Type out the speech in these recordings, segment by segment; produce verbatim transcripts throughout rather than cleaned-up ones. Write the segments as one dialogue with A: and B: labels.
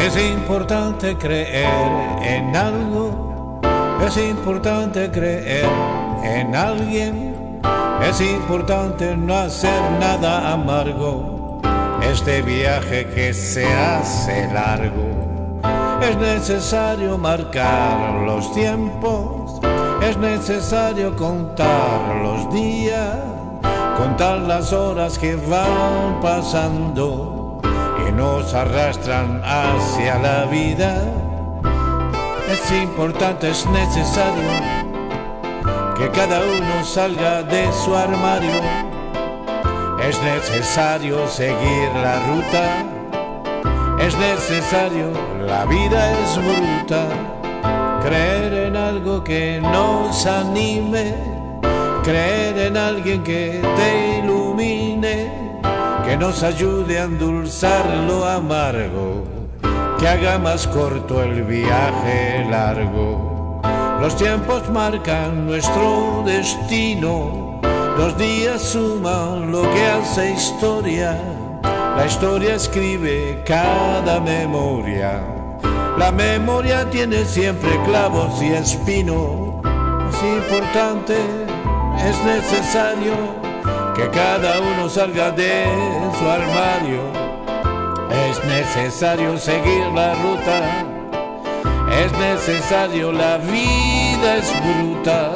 A: Es importante creer en algo, es importante creer en alguien, es importante no hacer nada amargo, este viaje que se hace largo. Es necesario marcar los tiempos, es necesario contar los días, contar las horas que van pasando y nos arrastran hacia la vida. Es importante, es necesario que cada uno salga de su armario. Es necesario seguir la ruta, es necesario, la vida es bruta. Creer en algo que nos anime, creer en alguien que te ilumine, que nos ayude a endulzar lo amargo, que haga más corto el viaje largo. Los tiempos marcan nuestro destino, los días suman lo que hace historia, la historia escribe cada memoria, la memoria tiene siempre clavos y espino. Es importante, es necesario que cada uno salga de su armario. Es necesario seguir la ruta, es necesario, la vida es bruta.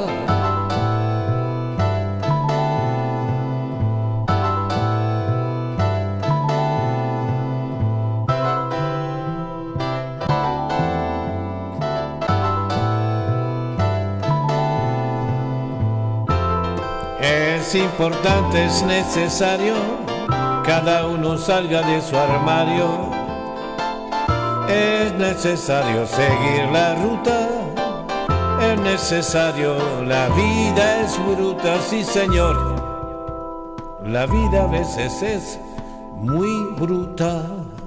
A: Es importante, es necesario, cada uno salga de su armario. Es necesario seguir la ruta, es necesario, la vida es bruta, sí señor. La vida a veces es muy bruta.